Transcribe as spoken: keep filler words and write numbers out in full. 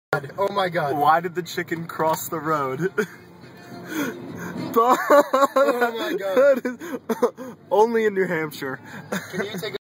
Oh my god. Why did the chicken cross the road? Oh my god. Only in New Hampshire. Can you take a